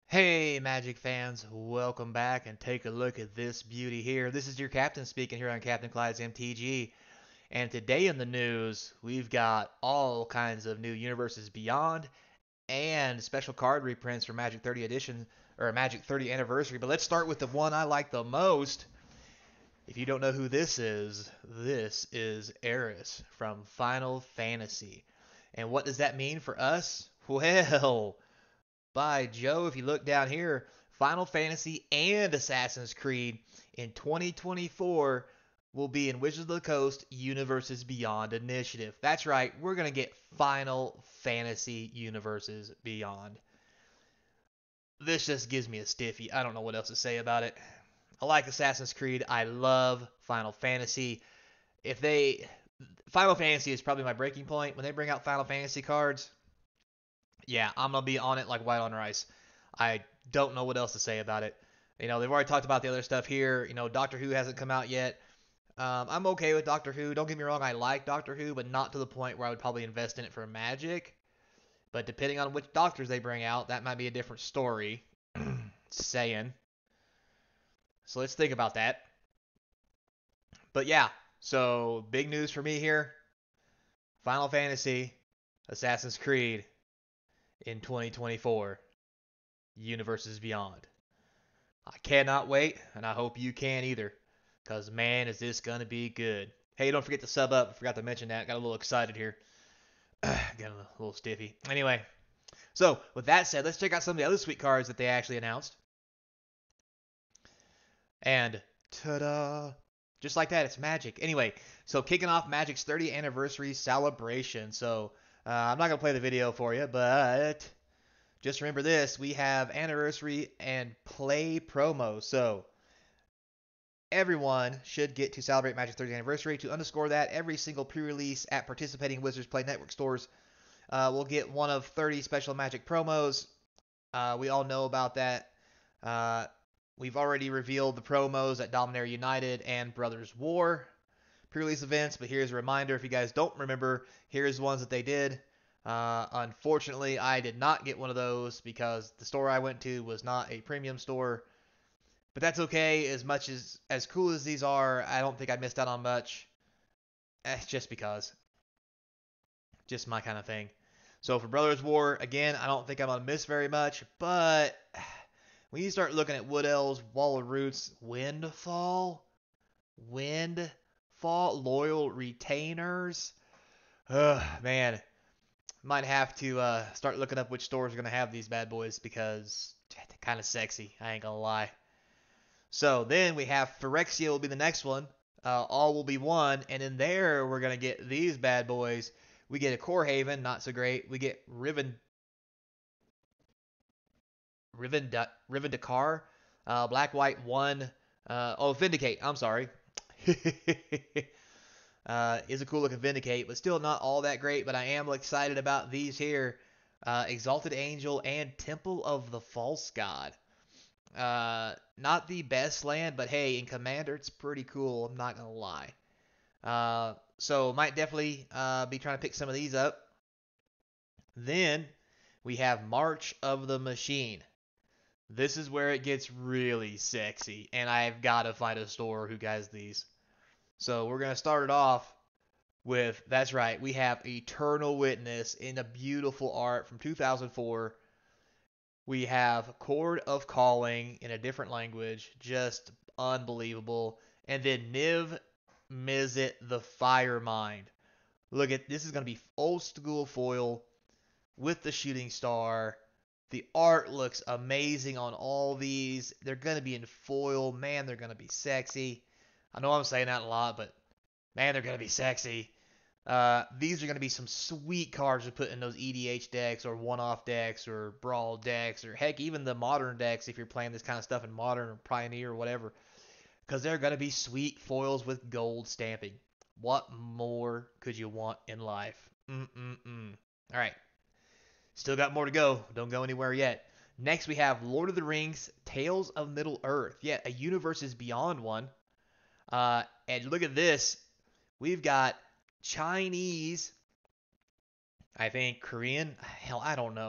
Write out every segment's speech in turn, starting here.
Hey, Magic fans, welcome back and take a look at this beauty here. This is your captain speaking here on Captain Clyde's MTG. And today in the news, we've got all kinds of new universes beyond and special card reprints for Magic 30 edition or Magic 30 anniversary. But let's start with the one I like the most. If you don't know who this is Eris from Final Fantasy. And what does that mean for us? Well, by Joe, if you look down here, Final Fantasy and Assassin's Creed in 2024 will be in Wizards of the Coast Universes Beyond Initiative. That's right, we're going to get Final Fantasy Universes Beyond. This just gives me a stiffy. I don't know what else to say about it. I like Assassin's Creed. I love Final Fantasy. If they Final Fantasy is probably my breaking point. When they bring out Final Fantasy cards, yeah, I'm gonna be on it like white on rice. I don't know what else to say about it. They've already talked about the other stuff here. Doctor Who hasn't come out yet. I'm okay with Doctor Who. Don't get me wrong, I like Doctor Who, but not to the point where I would probably invest in it for Magic. But depending on which doctors they bring out, that might be a different story. Saying. So let's think about that. But yeah, so big news for me here. Final Fantasy, Assassin's Creed in 2024, Universes Beyond. I cannot wait, and I hope you can either. Because, man, is this going to be good. Hey, don't forget to sub up. I forgot to mention that. Got a little excited here. Got a little stiffy. Anyway, so with that said, let's check out some of the other sweet cards that they actually announced. And ta-da! Just like that, it's Magic. Anyway, so kicking off Magic's 30th anniversary celebration. So I'm not going to play the video for you, but just remember this. We have anniversary and play promo. So everyone should get to celebrate Magic's 30th anniversary. To underscore that, every single pre-release at participating Wizards Play Network stores will get one of 30 special Magic promos. We all know about that. Uh, we've already revealed the promos at Dominaria United and Brothers War pre-release events, but here's a reminder if you guys don't remember, here's ones that they did. Unfortunately, I did not get one of those because the store I went to was not a premium store. But that's okay. As much as cool as these are, I don't think I missed out on much. Just because, just my kind of thing. So for Brothers War, again, I don't think I'm gonna miss very much. But when you start looking at Wood Elves, Wall of Roots, Windfall, Loyal Retainers, man, might have to start looking up which stores are gonna have these bad boys because they're kind of sexy. I ain't gonna lie. So then we have Phyrexia will be the next one. All will be one, and in there we're gonna get these bad boys. We get a Core Haven, not so great. We get Riven Dakar, Black White one. Vindicate. I'm sorry. Is a cool looking Vindicate, but still not all that great. But I am excited about these here. Exalted Angel and Temple of the False God. Not the best land, but hey, in Commander, it's pretty cool. I'm not gonna lie. So might definitely be trying to pick some of these up. Then we have March of the Machine. This is where it gets really sexy, and I've got to find a store who has these. So we're gonna start it off with that's right. We have Eternal Witness in a beautiful art from 2004. We have Chord of Calling in a different language, just unbelievable. And then Niv Mizzet the Fire Mind. Look at this is going to be old school foil with the shooting star. The art looks amazing on all these. They're going to be in foil. Man, they're going to be sexy. I know I'm saying that a lot, but man, they're going to be sexy. These are going to be some sweet cards to put in those EDH decks or one-off decks or brawl decks or heck, even the modern decks if you're playing this kind of stuff in modern or pioneer or whatever. Because they're going to be sweet foils with gold stamping. What more could you want in life? All right. Still got more to go. Don't go anywhere yet. Next, we have Lord of the Rings Tales of Middle Earth. Yeah, a universe is beyond one. And look at this. We've got Chinese, I think Korean, hell, I don't know.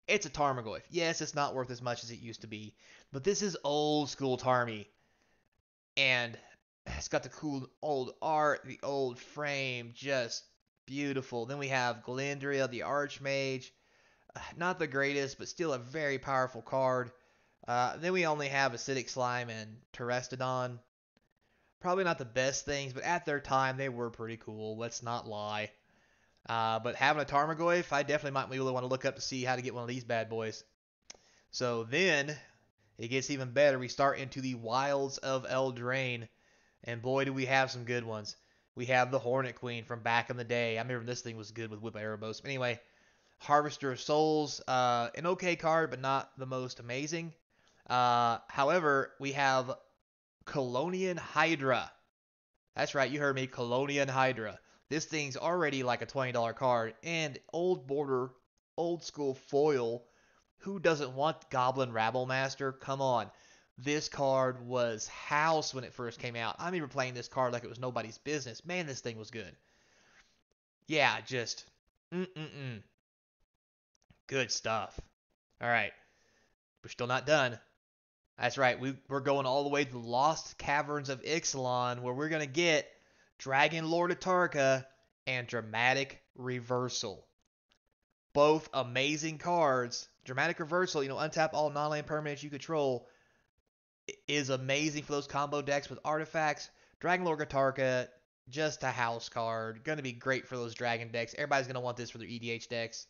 It's a Tarmogoyf. Yes, it's not worth as much as it used to be, but this is old school Tarmy, and it's got the cool old art, the old frame, just beautiful. Then we have Glendria, the Archmage. Not the greatest, but still a very powerful card. Then we only have Acidic Slime and Terrestodon. Probably not the best things, but at their time they were pretty cool. Let's not lie. But having a Tarmogoyf, I definitely might really want to look up to see how to get one of these bad boys. So then it gets even better. We start into the wilds of Eldraine, and boy, do we have some good ones. We have the Hornet Queen from back in the day. I remember this thing was good with Whip Erebos. But anyway, Harvester of Souls, an okay card, but not the most amazing. However, we have Colonian Hydra. That's right, you heard me, Colonian Hydra. This thing's already like a $20 card, and old border, old school foil. Who doesn't want Goblin Rabble Master? Come on. This card was house when it first came out. I remember playing this card like it was nobody's business. Man, this thing was good. Yeah, just good stuff. All right, we're still not done. That's right, we're going all the way to the Lost Caverns of Ixalan, where we're going to get Dragon Lord Atarka and Dramatic Reversal. Both amazing cards. Dramatic Reversal, untap all non-land permanents you control, is amazing for those combo decks with artifacts. Dragon Lord Atarka, just a house card. Going to be great for those dragon decks. Everybody's going to want this for their EDH decks.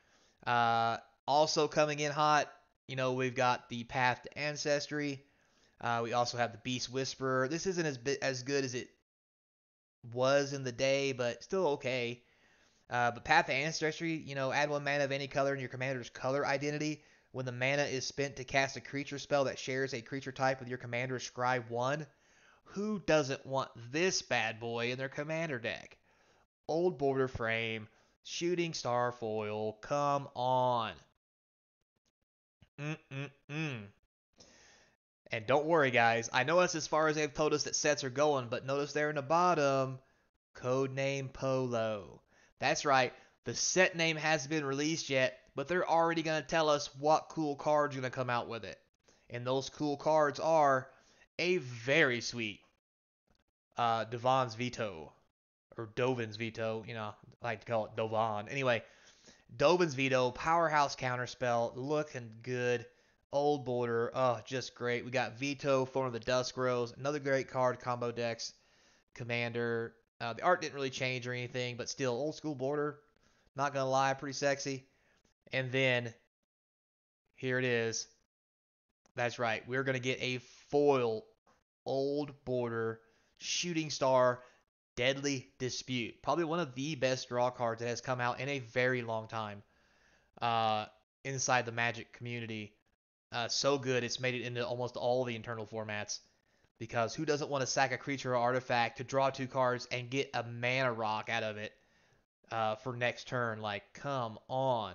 Also coming in hot, we've got the Path to Ancestry. We also have the Beast Whisperer. This isn't as good as it was in the day, but still okay. But Path to Ancestry, add 1 mana of any color in your commander's color identity. When the mana is spent to cast a creature spell that shares a creature type with your commander's Scry 1. Who doesn't want this bad boy in their commander deck? Old border frame, shooting star foil, come on. Mm-mm-mm. And don't worry, guys. I know that's as far as they've told us that sets are going, but notice there in the bottom, Codename Polo. That's right. The set name hasn't been released yet, but they're already going to tell us what cool cards are going to come out with it. And those cool cards are a very sweet Dovan's Veto, or Dovin's Veto. I like to call it Dovan. Anyway, Dovin's Veto, powerhouse counterspell, looking good. Old border, oh, just great. We got Veto, Form of the Dusk Rose, another great card, combo decks, Commander. The art didn't really change or anything, but still, old school border. Not gonna lie, pretty sexy. And then, here it is. That's right, we're gonna get a foil, old border, shooting star, Deadly Dispute. Probably one of the best draw cards that has come out in a very long time. Inside the Magic community. So good, it's made it into almost all the internal formats. Because who doesn't want to sack a creature or artifact to draw 2 cards and get a mana rock out of it for next turn? Like, come on.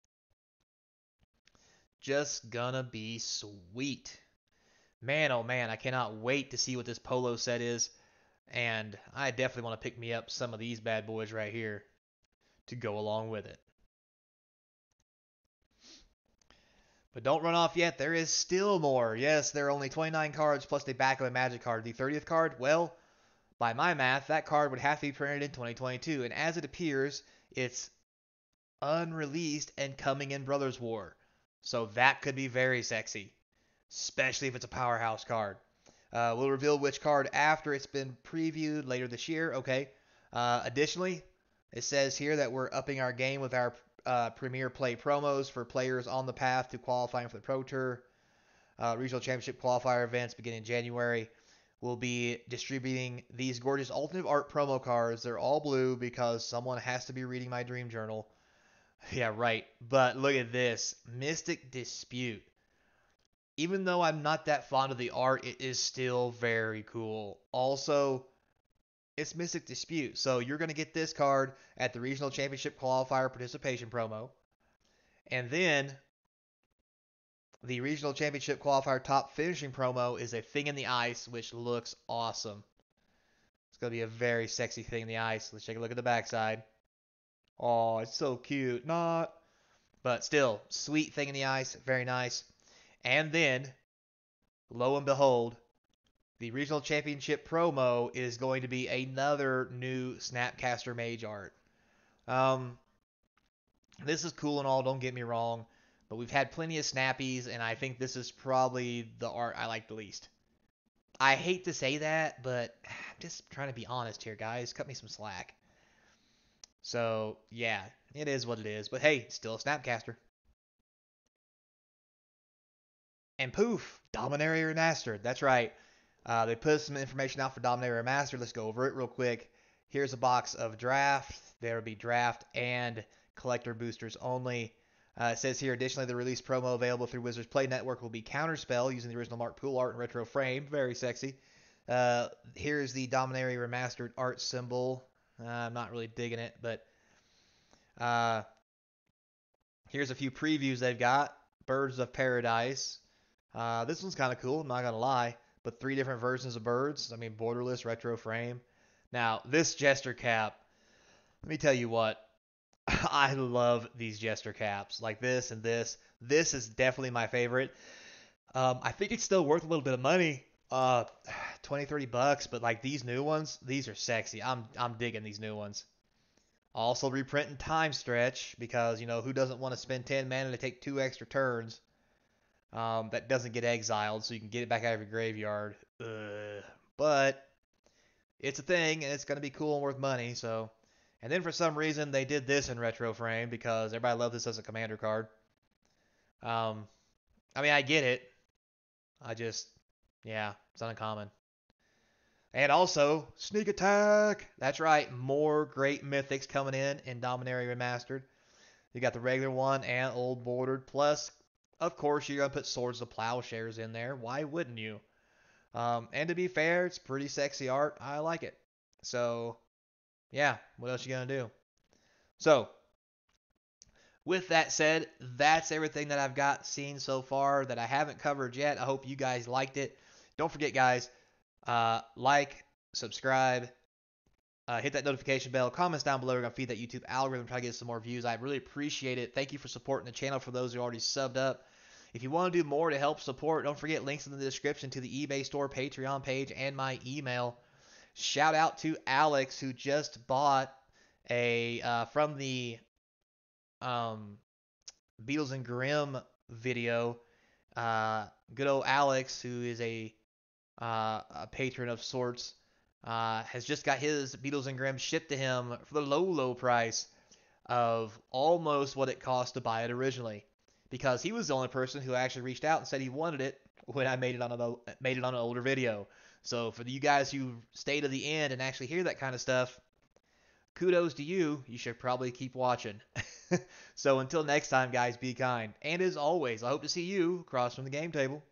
Just gonna be sweet. Man, oh man, I cannot wait to see what this polo set is. And I definitely want to pick me up some of these bad boys right here to go along with it. But don't run off yet. There is still more. Yes, there are only 29 cards plus the back of a Magic card. The 30th card, well, by my math, that card would have to be printed in 2022. And as it appears, it's unreleased and coming in Brothers War. So that could be very sexy, especially if it's a powerhouse card. We'll reveal which card after it's been previewed later this year. Okay. Additionally, it says here that we're upping our game with our Premier Play promos for players on the path to qualifying for the Pro Tour. Regional Championship qualifier events begin in January. We'll be distributing these gorgeous alternate art promo cards. They're all blue because someone has to be reading my dream journal. Yeah, right. But look at this. Mystic Dispute. Even though I'm not that fond of the art, it is still very cool. Also, it's Mystic Dispute. So you're going to get this card at the Regional Championship Qualifier Participation promo. And then the Regional Championship Qualifier Top Finishing promo is a Thing in the Ice, which looks awesome. It's going to be a very sexy Thing in the Ice. Let's take a look at the backside. Oh, it's so cute. Not. But still, sweet thing in the ice, very nice. And then, lo and behold, the regional championship promo is going to be another new Snapcaster Mage art. Um, this is cool and all, don't get me wrong, but we've had plenty of snappies, and I think this is probably the art I like the least. I hate to say that, but I'm just trying to be honest here, guys. Cut me some slack. So, yeah, it is what it is. But hey, still a Snapcaster. And poof, Dominaria Remastered. That's right. They put some information out for Dominaria Remastered. Let's go over it real quick. Here's a box of draft. There will be draft and collector boosters only. It says here, additionally, the release promo available through Wizards Play Network will be Counterspell using the original Mark Poole art and retro frame. Very sexy. Here's the Dominaria Remastered art symbol. I'm not really digging it, but uh, here's a few previews they've got. Birds of Paradise. This one's kind of cool, I'm not going to lie. But 3 different versions of birds. I mean, borderless, retro frame. Now, this Jester cap, let me tell you what. I love these Jester caps. Like this and this. This is definitely my favorite. I think it's still worth a little bit of money. 20, 30 bucks. But like these new ones, these are sexy. I'm digging these new ones. Also reprinting Time Stretch because, you know, who doesn't want to spend 10 mana to take 2 extra turns? That doesn't get exiled, so you can get it back out of your graveyard. But it's a thing, and it's going to be cool and worth money. So, and then for some reason they did this in retro frame because everybody loved this as a commander card. I mean, I get it. Yeah, it's uncommon. And also, Sneak Attack! That's right, more great mythics coming in Dominaria Remastered. You got the regular one and old bordered. Plus, of course, you're going to put Swords of Plowshares in there. Why wouldn't you? And to be fair, it's pretty sexy art. I like it. So, yeah, what else you going to do? So, with that said, that's everything that I've got seen so far that I haven't covered yet. I hope you guys liked it. Don't forget, guys, like, subscribe, hit that notification bell, comments down below. We're going to feed that YouTube algorithm, try to get some more views. I really appreciate it. Thank you for supporting the channel for those who already subbed up. If you want to do more to help support, don't forget links in the description to the eBay store, Patreon page, and my email. Shout out to Alex who just bought from the Beatles and Grimm video. Good old Alex, who is a patron of sorts, has just got his Beatles and Grimm shipped to him for the low price of almost what it cost to buy it originally. Because he was the only person who actually reached out and said he wanted it when I made it on an older video. So for you guys who stay to the end and actually hear that kind of stuff, kudos to you. You should probably keep watching. So until next time, guys, be kind. And as always, I hope to see you across from the game table.